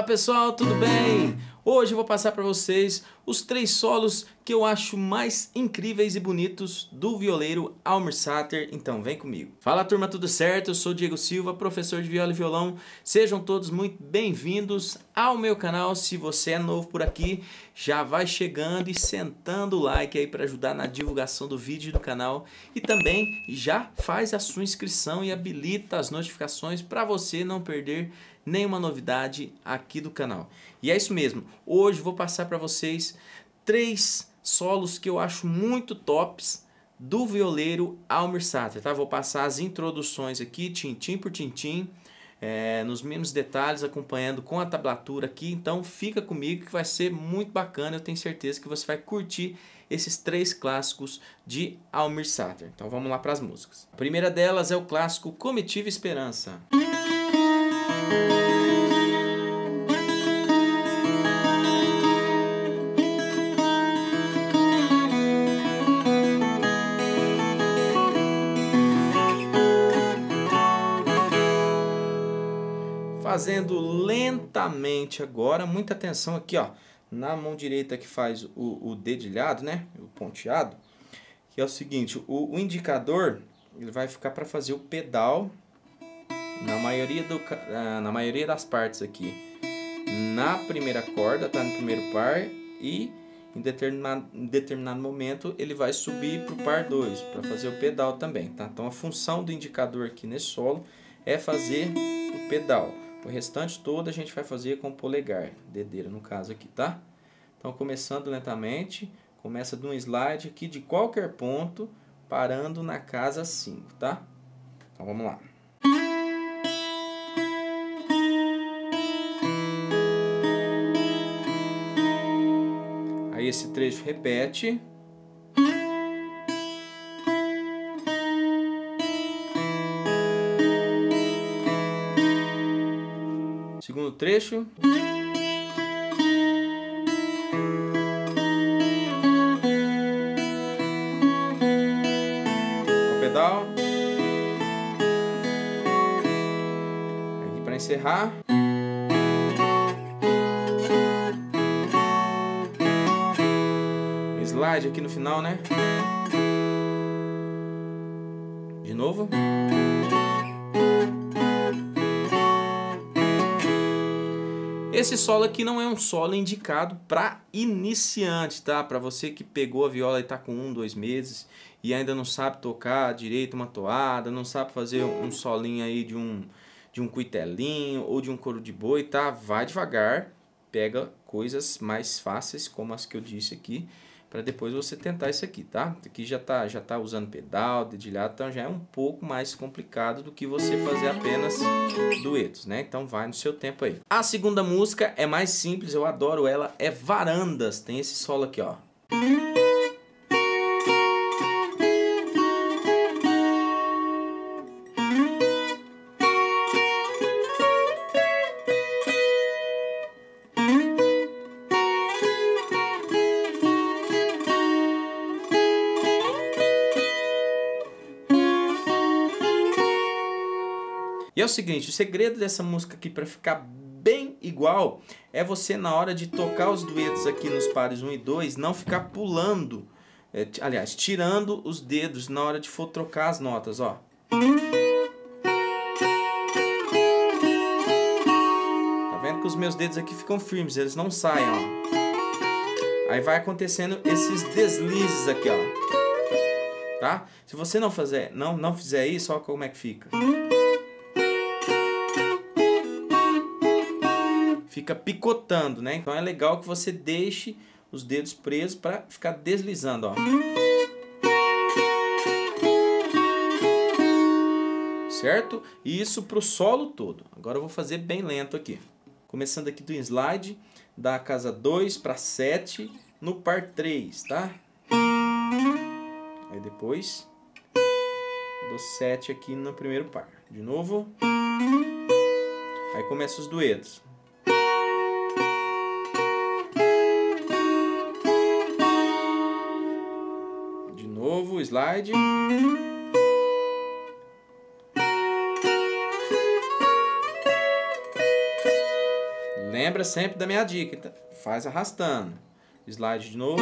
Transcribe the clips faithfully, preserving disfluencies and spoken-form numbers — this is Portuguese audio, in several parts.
pessoal, tudo bem? Hoje eu vou passar para vocês os três solos que eu acho mais incríveis e bonitos do violeiro Almir Sater. Então vem comigo. Fala turma, tudo certo? Eu sou Diego Silva, professor de viola e violão. Sejam todos muito bem-vindos ao meu canal. Se você é novo por aqui, já vai chegando e sentando o like aí para ajudar na divulgação do vídeo do canal. E também já faz a sua inscrição e habilita as notificações para você não perder nenhuma novidade aqui do canal. E é isso mesmo, hoje vou passar para vocês três solos que eu acho muito tops do violeiro Almir Sater, tá? Vou passar as introduções aqui, tintim por tintim, é, nos mínimos detalhes, acompanhando com a tablatura aqui. Então fica comigo que vai ser muito bacana, eu tenho certeza que você vai curtir esses três clássicos de Almir Sater. Então vamos lá para as músicas. A primeira delas é o clássico Comitiva Esperança. Fazendo lentamente agora, muita atenção aqui, ó, na mão direita que faz o, o dedilhado, né, o ponteado, que é o seguinte, o, o indicador ele vai ficar para fazer o pedal na maioria, do, na maioria das partes aqui, na primeira corda, tá no primeiro par, e em determinado, em determinado momento ele vai subir para o par dois, para fazer o pedal também, tá? Então a função do indicador aqui nesse solo é fazer o pedal. O restante todo a gente vai fazer com o polegar, dedeira no caso aqui, tá? Então começando lentamente, começa de um slide aqui de qualquer ponto, parando na casa cinco, tá? Então vamos lá. Aí esse trecho repete. Segundo trecho. O pedal. Aqui para encerrar. Um slide aqui no final, né? De novo. Esse solo aqui não é um solo indicado para iniciante, tá? Para você que pegou a viola e está com um, dois meses e ainda não sabe tocar direito uma toada, não sabe fazer um solinho aí de um, de um cuitelinho ou de um coro de boi, tá? Vai devagar, pega coisas mais fáceis como as que eu disse aqui, para depois você tentar isso aqui, tá? Aqui já tá, já tá usando pedal, dedilhado, então já é um pouco mais complicado do que você fazer apenas duetos, né? Então vai no seu tempo aí. A segunda música é mais simples, eu adoro ela, é Varandas. Tem esse solo aqui, ó. E é o seguinte, o segredo dessa música aqui para ficar bem igual é você na hora de tocar os duetos aqui nos pares um e dois não ficar pulando, é, aliás, tirando os dedos na hora de for trocar as notas, ó. Tá vendo que os meus dedos aqui ficam firmes, eles não saem, ó. Aí vai acontecendo esses deslizes aqui, ó. Tá? Se você não fazer, não, não fizer isso, ó como é que fica. Fica picotando, né? Então é legal que você deixe os dedos presos para ficar deslizando, ó. Certo? E isso pro solo todo. Agora eu vou fazer bem lento aqui. Começando aqui do slide, da casa dois para sete no par três, tá? Aí depois do sete aqui no primeiro par. De novo. Aí começa os duetos. Novo slide. Lembra sempre da minha dica, então faz arrastando. Slide de novo.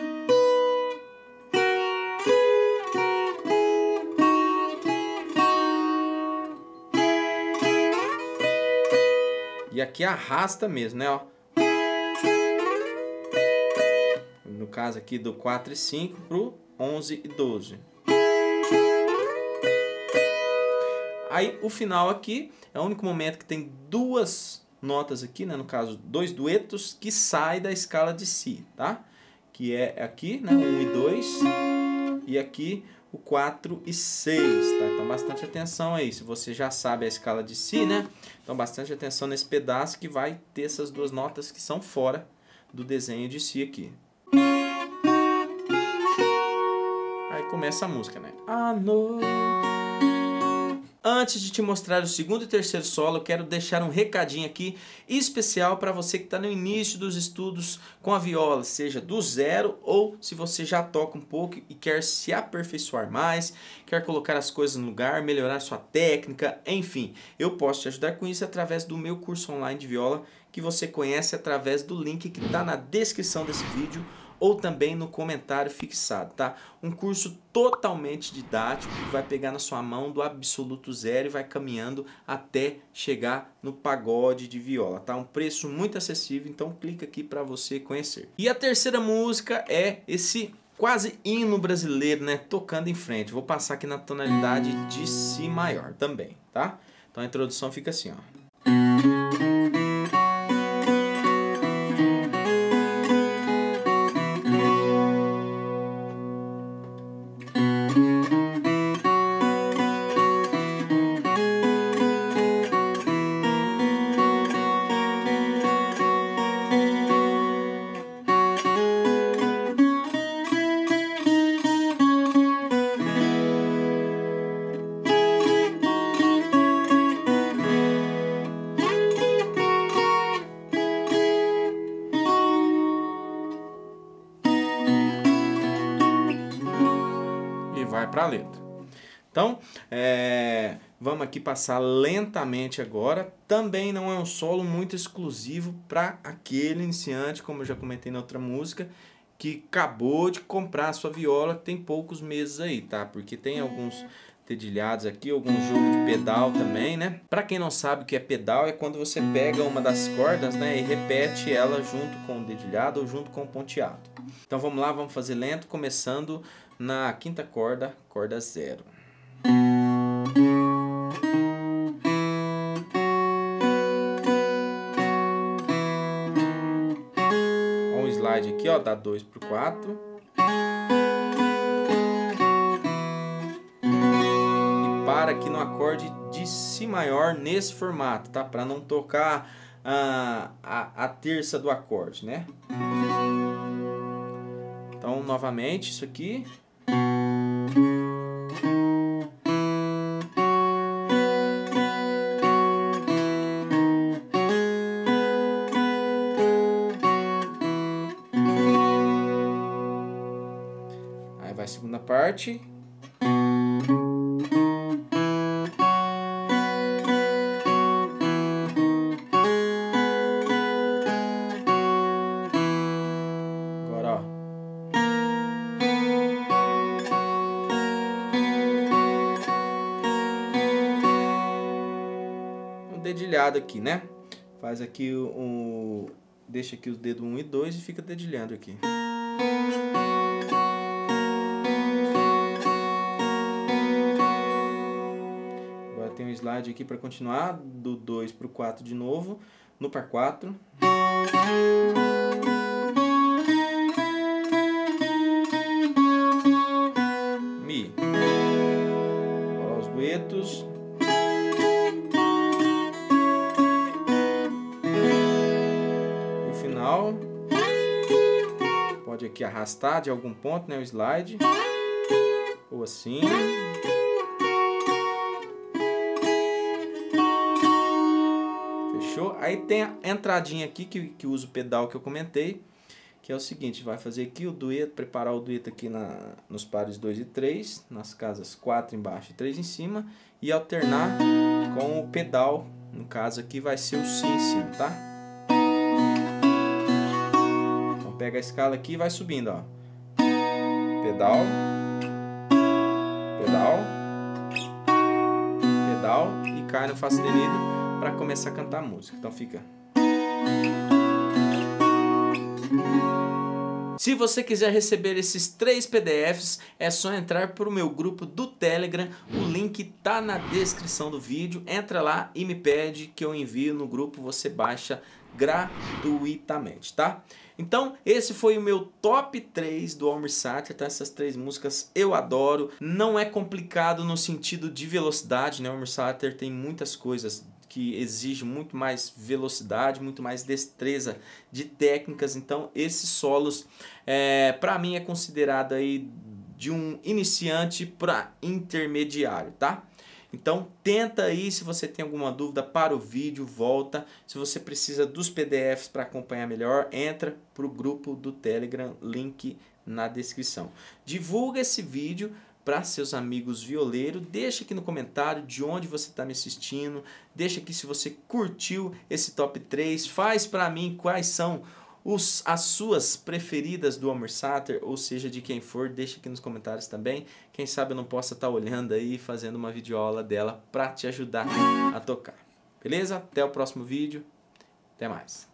E aqui arrasta mesmo, né, ó. No caso aqui do quatro e cinco pro onze e doze. Aí o final aqui é o único momento que tem duas notas aqui, né, no caso dois duetos que saem da escala de Si, tá? Que é aqui, né, um e dois, e aqui o quatro e seis, tá? Então bastante atenção aí, se você já sabe a escala de Si, né? Então bastante atenção nesse pedaço que vai ter essas duas notas que são fora do desenho de Si aqui. Aí começa a música, né? À noite. Antes de te mostrar o segundo e terceiro solo, eu quero deixar um recadinho aqui especial para você que está no início dos estudos com a viola, seja do zero ou se você já toca um pouco e quer se aperfeiçoar mais, quer colocar as coisas no lugar, melhorar sua técnica, enfim. Eu posso te ajudar com isso através do meu curso online de viola, que você conhece através do link que está na descrição desse vídeo, ou também no comentário fixado, tá? Um curso totalmente didático que vai pegar na sua mão do absoluto zero e vai caminhando até chegar no pagode de viola, tá? Um preço muito acessível, então clica aqui para você conhecer. E a terceira música é esse quase hino brasileiro, né? Tocando em frente. Vou passar aqui na tonalidade de Si maior também, tá? Então a introdução fica assim, ó. Vai para a letra. Então, é, vamos aqui passar lentamente agora. Também não é um solo muito exclusivo para aquele iniciante, como eu já comentei na outra música, que acabou de comprar a sua viola, tem poucos meses aí, tá? Porque tem alguns dedilhados aqui, algum jogo de pedal também, né? Para quem não sabe o que é pedal, é quando você pega uma das cordas, né, e repete ela junto com o dedilhado ou junto com o ponteado. Então vamos lá, vamos fazer lento, começando na quinta corda, corda zero. Um slide aqui, ó, dá dois pro quatro. E para aqui no acorde de Si maior nesse formato, tá? Para não tocar a, a, a terça do acorde, né? Então, novamente, isso aqui. Aí vai a segunda parte. Agora, ó. Dedilhado aqui, né? Faz aqui o, o deixa aqui os dedos um e dois e fica dedilhando aqui. Agora tem um slide aqui para continuar do dois pro quatro de novo, no par quatro. Mi. Agora os duetos. Pode aqui arrastar de algum ponto, né, o slide, ou assim. Fechou? Aí tem a entradinha aqui que, que usa o pedal que eu comentei, que é o seguinte, vai fazer aqui o dueto, preparar o dueto aqui na, nos pares dois e três, nas casas quatro embaixo e três em cima, e alternar com o pedal, no caso aqui vai ser o Si em cima, tá? pega a escala aqui e vai subindo, ó. Pedal, pedal, pedal e cai no Fá sustenido para começar a cantar a música. Então fica. Se você quiser receber esses três P D Fs, é só entrar para o meu grupo do Telegram, o link tá na descrição do vídeo. Entra lá e me pede que eu envio no grupo, você baixa gratuitamente, tá? Então, esse foi o meu top três do Almir Sater, tá? Essas três músicas eu adoro, não é complicado no sentido de velocidade, né? O Almir Sater tem muitas coisas que exige muito mais velocidade, muito mais destreza de técnicas. Então esses solos, é, para mim, é considerado aí de um iniciante para intermediário, tá? Então tenta aí, se você tem alguma dúvida, para o vídeo, volta. Se você precisa dos P D Fs para acompanhar melhor, entra para o grupo do Telegram, link na descrição. Divulga esse vídeo para seus amigos violeiros, deixa aqui no comentário de onde você está me assistindo, deixa aqui se você curtiu esse top três, faz para mim quais são os, as suas preferidas do Almir Sater, ou seja, de quem for, deixa aqui nos comentários também, quem sabe eu não possa estar olhando aí, fazendo uma videoaula dela para te ajudar a tocar, beleza? Até o próximo vídeo, até mais.